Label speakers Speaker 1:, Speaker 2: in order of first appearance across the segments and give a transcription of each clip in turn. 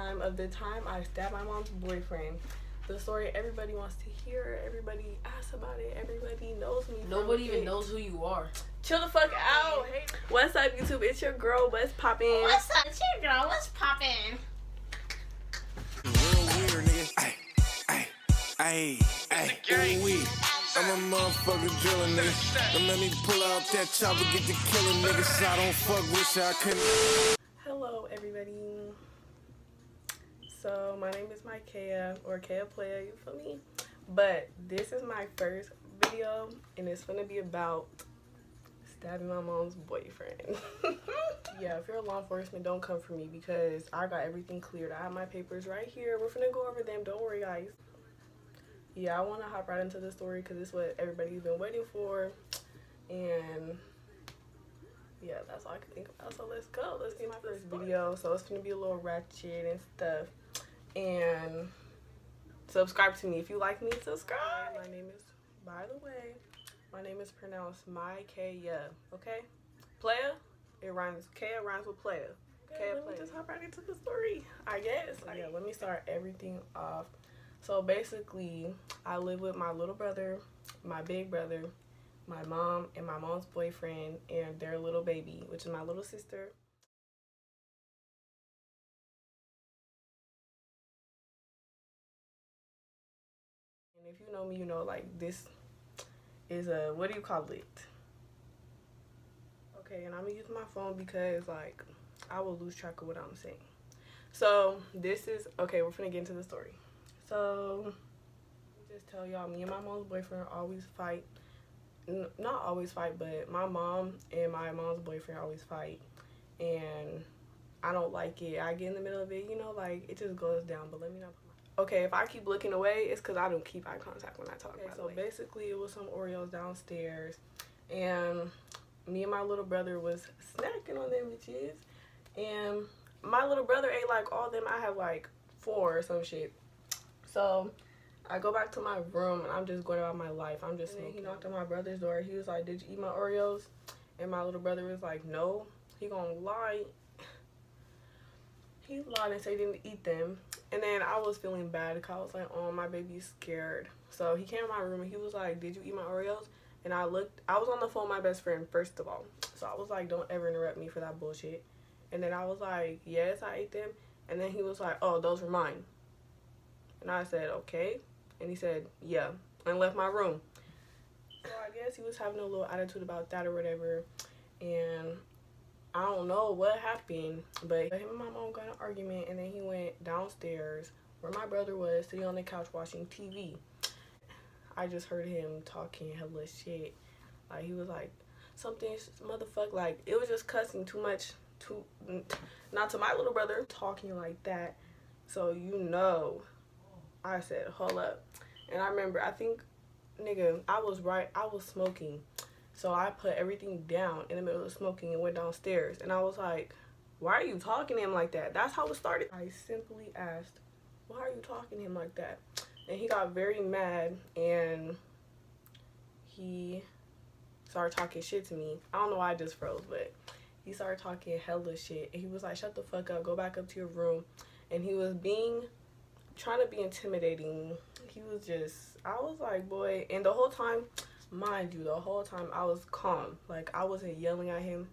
Speaker 1: time of the time I stabbed my mom's boyfriend. The story everybody wants to hear, everybody asks about it, everybody knows me.
Speaker 2: Nobody even knows who you are.
Speaker 1: Chill the fuck out. Hey. What's up, YouTube? It's your girl, what's poppin'?
Speaker 3: What's up? It's your girl, what's poppin'?
Speaker 4: Real weird, nigga. Ay, I'm a motherfucking driller, nigga. Don't let me pull out that chopper, get the killing niggas. I don't fuck with you, I couldn't.
Speaker 1: Hello, everybody. So, my name is Mykea, or Kea Playa, you feel me? But this is my first video, and it's gonna be about stabbing my mom's boyfriend. Yeah, if you're law enforcement, don't come for me because I got everything cleared. I have my papers right here. We're finna go over them. Don't worry, guys. Yeah, I want to hop right into the story because it's what everybody's been waiting for. And yeah, that's all I can think about. So let's go. Let's get my first video. So it's gonna be a little ratchet and stuff. And subscribe to me if you like me. Subscribe. My name is, by the way, my name is pronounced Mykea. Okay, Playa. It rhymes. Kea rhymes with Playa. Okay, let me just hop right into the story, I guess. So yeah, let me start everything off. So basically, I live with my little brother, my big brother, my mom, and my mom's boyfriend, and their little baby, which is my little sister. And if you know me, you know, like, this is a, what do you call it? Okay, and I'm gonna use my phone because, like, I will lose track of what I'm saying. So, this is, okay, we're finna get into the story. So, just tell y'all, me and my mom's boyfriend always fight. Not always fight, but my mom and my mom's boyfriend always fight. And I don't like it. I get in the middle of it, you know, like, it just goes down. But let me not put my... Okay, if I keep looking away, it's because I don't keep eye contact when I talk. Okay, so basically, it was some Oreos downstairs. And me and my little brother was snacking on them bitches. And my little brother ate, like, all them. I have, like, 4 or some shit. So I go back to my room and I'm just going about my life. I'm just smoking. He knocked on my brother's door. He was like, "Did you eat my Oreos?" And my little brother was like, "No." He gonna lie. He lied and said he didn't eat them. And then I was feeling bad because I was like, "Oh, my baby's scared." So he came in my room and he was like, "Did you eat my Oreos?" And I looked. I was on the phone with my best friend, first of all. So I was like, "Don't ever interrupt me for that bullshit." And then I was like, "Yes, I ate them." And then he was like, "Oh, those were mine." And I said, "Okay." And he said, "Yeah," and left my room. So I guess he was having a little attitude about that or whatever. And I don't know what happened, but him and my mom got in an argument, and then he went downstairs where my brother was sitting on the couch watching TV. I just heard him talking hella shit. Like, he was like, something, motherfucker, like, it was just cussing too much, not to my little brother, talking like that. So, you know, I said, hold up. And I remember, I think, nigga, I was smoking. So I put everything down in the middle of smoking and went downstairs. And I was like, "Why are you talking to him like that?" That's how it started. I simply asked, "Why are you talking to him like that?" And he got very mad and he started talking shit to me. I don't know why I just froze, but he started talking hella shit. And he was like, "Shut the fuck up, go back up to your room." And he was trying to be intimidating. He was just, I was like, boy. And the whole time, mind you, the whole time I was calm. Like, I wasn't yelling at him,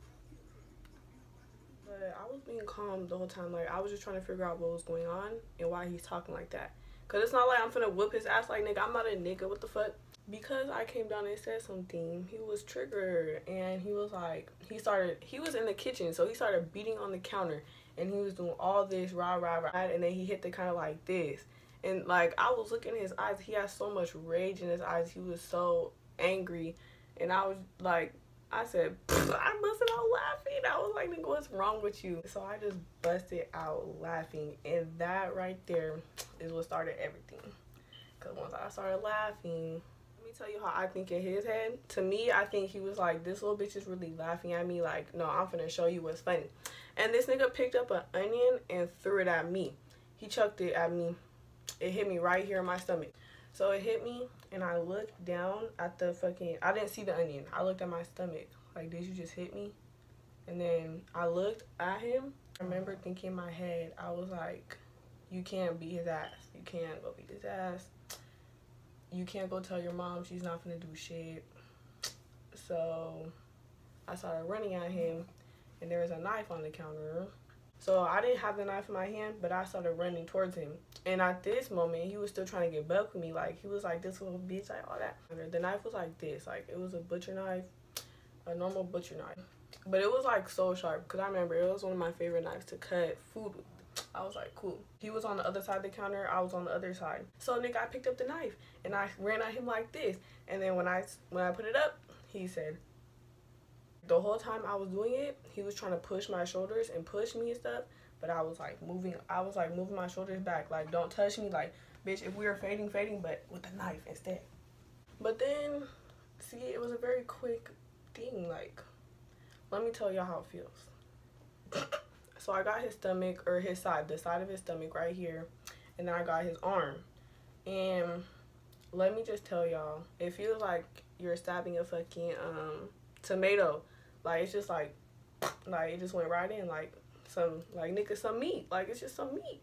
Speaker 1: but I was being calm the whole time. Like, I was just trying to figure out what was going on and why he's talking like that. Because it's not like I'm finna whoop his ass. Like, nigga, I'm not a nigga, what the fuck. Because I came down and said something, he was triggered. And he was like, he was in the kitchen, so he started beating on the counter. And he was doing all this rah, rah, rah. And then he hit the kind of like this. And like, I was looking in his eyes. He had so much rage in his eyes. He was so angry. And I was like, I said, I busted out laughing. I was like, nigga, what's wrong with you? So I just busted out laughing. And that right there is what started everything. Because once I started laughing, let me tell you how I think in his head. To me, I think he was like, this little bitch is really laughing at me. Like, no, I'm finna show you what's funny. And this nigga picked up an onion and threw it at me. He chucked it at me. It hit me right here in my stomach. So it hit me, and I looked down at the fucking... I didn't see the onion. I looked at my stomach. Like, did you just hit me? And then I looked at him, I remember thinking in my head, I was like, you can't beat his ass. You can't go beat his ass. You can't go tell your mom she's not gonna do shit. So I started running at him, and there was a knife on the counter. So I didn't have the knife in my hand, but I started running towards him. And at this moment, he was still trying to get back with me. Like, he was like, this little bitch, like, all that. The knife was like this. Like, it was a butcher knife, a normal butcher knife. But it was, like, so sharp. Because I remember it was one of my favorite knives to cut food with. I was like, cool. He was on the other side of the counter. I was on the other side. So, nigga, I picked up the knife. And I ran at him like this. And then when I put it up, he said, the whole time I was doing it, he was trying to push my shoulders and push me and stuff. But I was like moving my shoulders back. Like, don't touch me. Like, bitch, if we were fading, but with a knife instead. But then, see, it was a very quick thing. Like, let me tell y'all how it feels. So I got his stomach, or his side, the side of his stomach right here. And then I got his arm. And let me just tell y'all, it feels like you're stabbing a fucking tomato. Like, it's just like it just went right in, like some, like, nigga, some meat. Like, it's just some meat.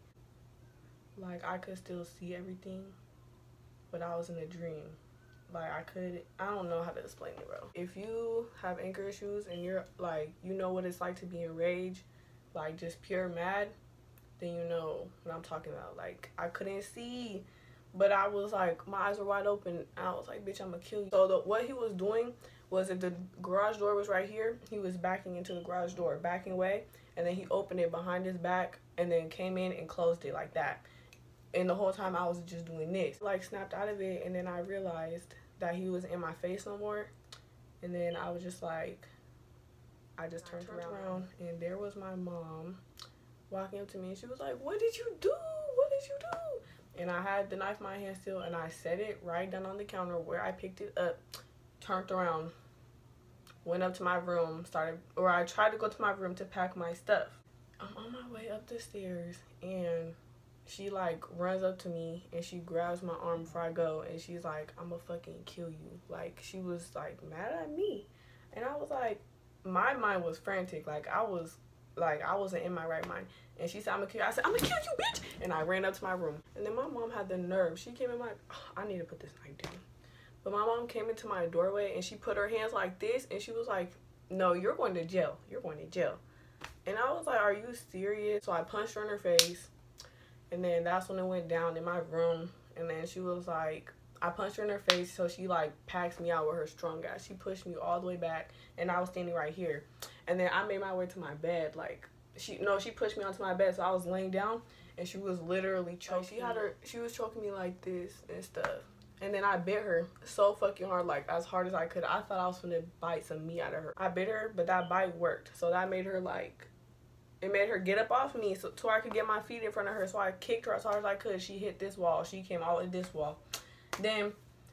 Speaker 1: Like, I could still see everything, but I was in a dream. Like, I don't know how to explain it, bro. If you have anger issues and you're, like, you know what it's like to be enraged, like, just pure mad, then you know what I'm talking about. Like, I couldn't see, but I was, like, my eyes were wide open, and I was like, bitch, I'm gonna kill you. So what he was doing was, if the garage door was right here, he was backing into the garage door, backing away, and then he opened it behind his back, and then came in and closed it like that. And the whole time I was just doing this. Like, snapped out of it, and then I realized that he was in my face no more. And then I was just like, I just turned around, and there was my mom walking up to me, and she was like, what did you do? What did you do? And I had the knife in my hand still, and I set it right down on the counter where I picked it up, turned around, went up to my room, I tried to go to my room to pack my stuff. I'm on my way up the stairs, and she, like, runs up to me, and she grabs my arm before I go, and she's like, I'm gonna fucking kill you. Like, she was, like, mad at me. And I was like, my mind was frantic. Like, I wasn't in my right mind. And she said, I'm gonna kill you. I said, I'm gonna kill you, bitch. And I ran up to my room. And then my mom had the nerve. She came in I need to put this knife down. But my mom came into my doorway, and she put her hands like this, and she was like, no, you're going to jail. You're going to jail. And I was like, are you serious? So I punched her in her face. And then that's when it went down in my room. And then she was like, I punched her in her face, so she, like, packs me out with her strong ass. She pushed me all the way back, and I was standing right here. And then I made my way to my bed. Like, she pushed me onto my bed, so I was laying down, and she was literally choking. She was choking me like this and stuff. And then I bit her so fucking hard, like, as hard as I could. I thought I was gonna bite some meat out of her. I bit her, but that bite worked. So that made her, like, it made her get up off me so I could get my feet in front of her. So I kicked her as hard as I could. She hit this wall. She came out in this wall. Then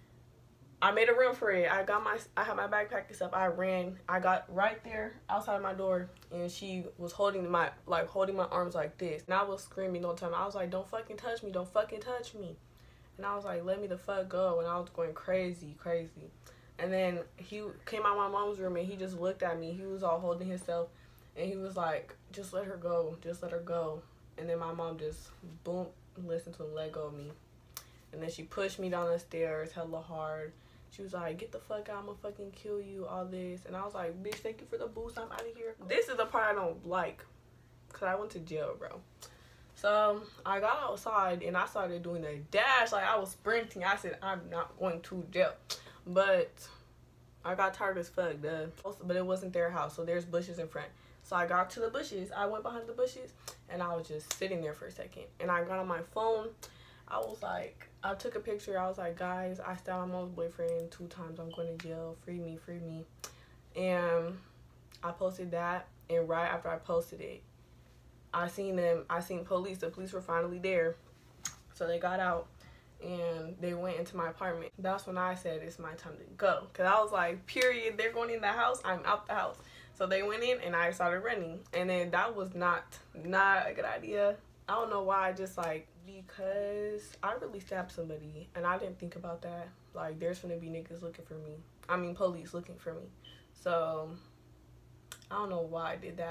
Speaker 1: I made a run for it. I had my backpack and stuff. I ran. I got right there outside my door, and she was holding my arms like this. And I was screaming the whole time. I was like, don't fucking touch me. Don't fucking touch me. And I was like, let me the fuck go. And I was going crazy. And then he came out of my mom's room, and he just looked at me. He was all holding himself. And he was like, just let her go. Just let her go. And then my mom just, boom, listened to him, let go of me. And then she pushed me down the stairs hella hard. She was like, get the fuck out. I'm gonna fucking kill you, all this. And I was like, bitch, thank you for the boost. I'm out of here. This is the part I don't like, because I went to jail, bro. So I got outside, and I started doing a dash. Like, I was sprinting. I said, I'm not going to jail. But I got tired as fuck, duh. But it wasn't their house, so there's bushes in front. So I got to the bushes. I went behind the bushes, and I was just sitting there for a second. And I got on my phone. I was like, I took a picture. I was like, guys, I stabbed my mom's boyfriend 2 times. I'm going to jail. Free me, free me. And I posted that. And right after I posted it, I seen police. The police were finally there. So they got out, and they went into my apartment. That's when I said, it's my time to go. Because I was like, period, they're going in the house. I'm out the house. So they went in, and I started running. And then that was not a good idea. I don't know why. I just, like, because I really stabbed somebody, and I didn't think about that. Like, there's gonna be niggas looking for me. I mean, police looking for me. So I don't know why I did that.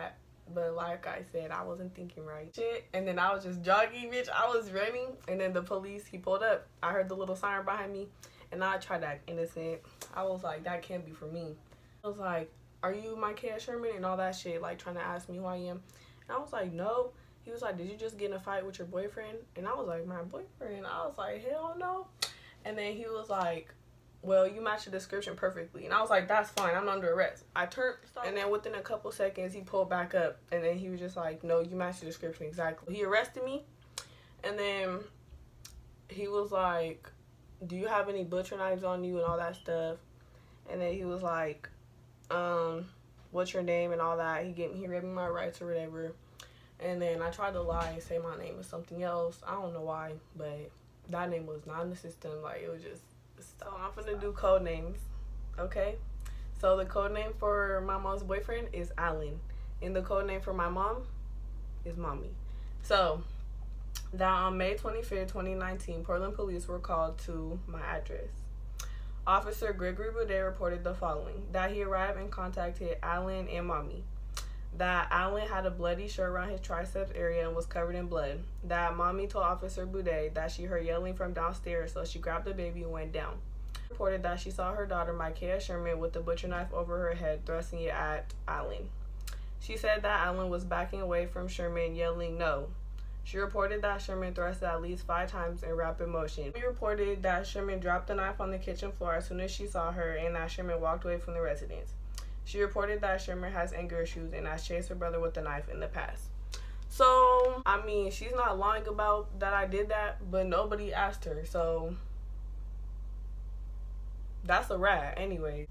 Speaker 1: But like I said, I wasn't thinking right. Shit. And then I was just jogging, bitch. I was running. And then the police, he pulled up. I heard the little siren behind me. And I tried to act innocent. I was like, that can't be for me. I was like, are you Micaiah Sherman? And all that shit. Like, trying to ask me who I am. And I was like, no. He was like, did you just get in a fight with your boyfriend? And I was like, my boyfriend? I was like, hell no. And then he was like, well, you match the description perfectly. And I was like, that's fine. I'm under arrest. I turned, and then within a couple seconds, he pulled back up. And then he was just like, no, you match the description exactly. He arrested me. And then he was like, do you have any butcher knives on you and all that stuff? And then he was like, what's your name and all that. He read me my rights or whatever. And then I tried to lie and say my name was something else. I don't know why, but that name was not in the system. Like, it was just, so I'm gonna do code names, okay? So the code name for my mom's boyfriend is Alan, and the code name for my mom is Mommy. So that on May 25th, 2019, Portland police were called to my address. Officer Gregory Boudet reported the following: that he arrived and contacted Alan and Mommy. That Alan had a bloody shirt around his triceps area and was covered in blood. That Mommy told Officer Boudet that she heard yelling from downstairs, so she grabbed the baby and went down. Reported that she saw her daughter, Micaiah Sherman, with the butcher knife over her head, thrusting it at Alan. She said that Alan was backing away from Sherman, yelling no. She reported that Sherman thrusted at least 5 times in rapid motion. She reported that Sherman dropped the knife on the kitchen floor as soon as she saw her, and that Sherman walked away from the residence. She reported that Sherman has anger issues and has chased her brother with a knife in the past. So, I mean, she's not lying about that I did that, but nobody asked her, so that's a rat anyway.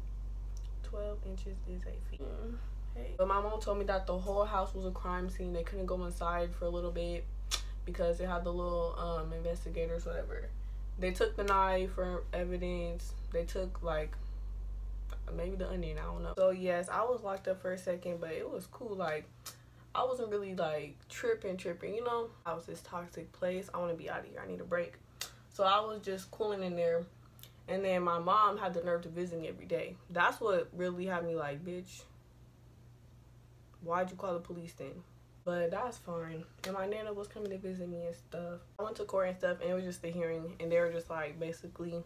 Speaker 1: 12 inches is 8 feet. Hey. But my mom told me that the whole house was a crime scene. They couldn't go inside for a little bit because they had the little investigators, whatever. They took the knife for evidence. They took, like, maybe the onion, I don't know. So yes, I was locked up for a second, but it was cool. Like, I wasn't really like tripping, you know. I was this toxic place. I want to be out of here. I need a break. So I was just cooling in there. And then my mom had the nerve to visit me every day. That's what really had me like, bitch, why'd you call the police then? But that's fine. And my nana was coming to visit me and stuff. I went to court and stuff, and it was just the hearing, and they were just like, basically,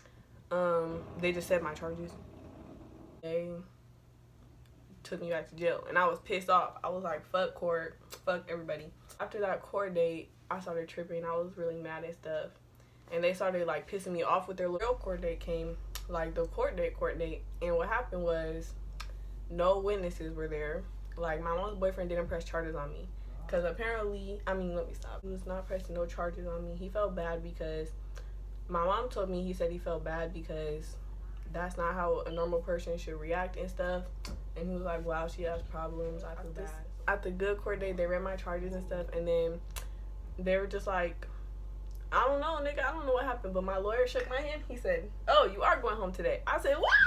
Speaker 1: they just said my charges. They took me back to jail, and I was pissed off. I was like, fuck court, fuck everybody. After that court date, I started tripping. I was really mad and stuff, and they started like pissing me off with their real court date came, like the court date. And what happened was, no witnesses were there. Like, my mom's boyfriend didn't press charges on me, because apparently, I mean, let me stop. He was not pressing no charges on me. He felt bad because my mom told me, he said he felt bad because that's not how a normal person should react and stuff. And he was like, wow, she has problems. I feel bad. At the good court date, they read my charges and stuff, and then they were just like, I don't know, nigga, I don't know what happened, but my lawyer shook my hand. He said, oh, you are going home today. I said, what?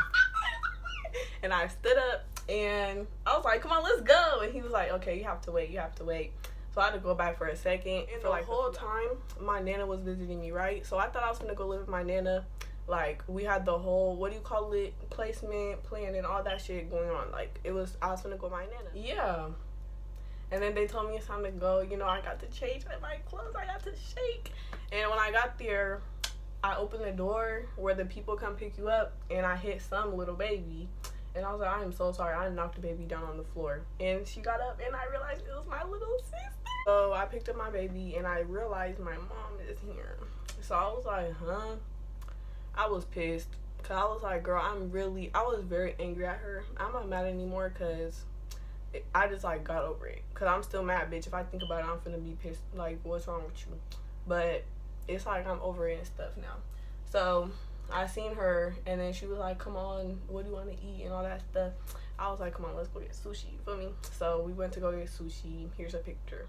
Speaker 1: And I stood up, and I was like, come on, let's go. And he was like, okay, you have to wait. So I had to go back for a second. And for like the whole time, my nana was visiting me, right? So I thought I was gonna go live with my nana. Like, we had the whole, what do you call it, placement plan and all that shit going on. Like, I was gonna go with my nana. Yeah. And then they told me it's time to go. You know, I got to change my clothes. I got to shake. And when I got there, I opened the door where the people come pick you up, and I hit some little baby. And I was like, I am so sorry. I knocked the baby down on the floor. And she got up, and I realized it was my little sister. So I picked up my baby, and I realized my mom is here. So I was like, huh? I was pissed. Because I was like, girl, I was very angry at her. I'm not mad anymore because I just, like, got over it. Because I'm still mad, bitch. If I think about it, I'm finna be pissed. Like, what's wrong with you? But it's like I'm over it and stuff now. So I seen her, and then she was like, come on, what do you want to eat and all that stuff. I was like, come on, let's go get sushi, you feel me? So we went to go get sushi. Here's a picture.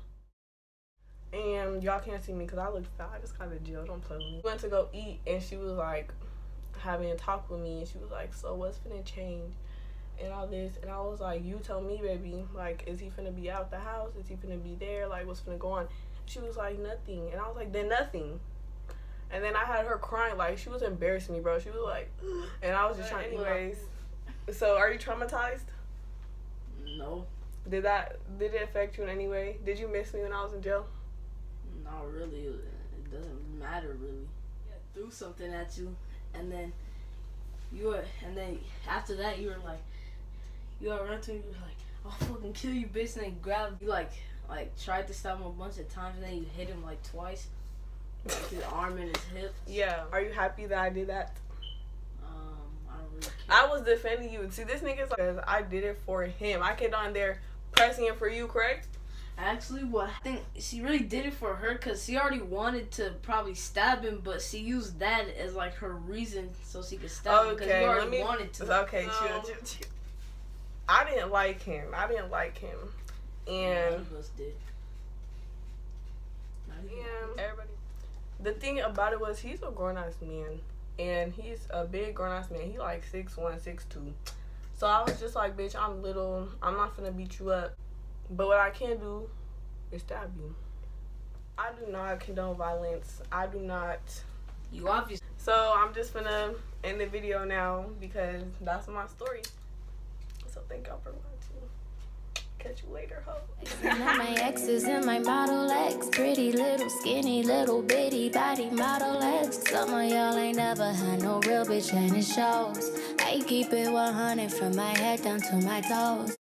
Speaker 1: And y'all can't see me because I look fat. I just got out of jail. Don't play with me. We went to go eat, and she was like having a talk with me, and she was like, so what's finna change and all this? And I was like, you tell me, baby. Like, is he finna be out the house? Is he finna be there? Like, what's finna go on? She was like, nothing. And I was like, then nothing. And then I had her crying. Like, she was embarrassing me, bro. She was like, and I was just trying. Anyways, so are you traumatized?
Speaker 2: No.
Speaker 1: Did it affect you in any way? Did you miss me when I was in jail?
Speaker 2: Not really. It doesn't matter really. Yeah, threw something at you, and then after that you were like, you got run to me. You were like, I'll fucking kill you, bitch, and then grabbed you like tried to stab him a bunch of times, and then you hit him like twice, like his arm and his hip.
Speaker 1: Yeah. Are you happy that I did that?
Speaker 2: I don't really care.
Speaker 1: I was defending you. See, this nigga's like, I did it for him. I came on there pressing it for you, correct?
Speaker 2: Actually, what I think she really did it for her because she already wanted to probably stab him, but she used that as like her reason so she could stab him because you already wanted to.
Speaker 1: Okay, chill. I didn't like him. And
Speaker 2: none of us did.
Speaker 1: Everybody. The thing about it was he's a grown ass man, and he's a big grown ass man. He like 6'1", 6'2". So I was just like, bitch, I'm little. I'm not finna beat you up. But what I can do is stab you. I do not condone violence. I do not.
Speaker 2: You obviously.
Speaker 1: So I'm just finna end the video now because that's my story. So thank y'all for watching. Catch you later, ho.
Speaker 5: Now my exes and my Model X, pretty little skinny little bitty body Model X. Some of y'all ain't never had no real bitch and it shows. I keep it 100 from my head down to my toes.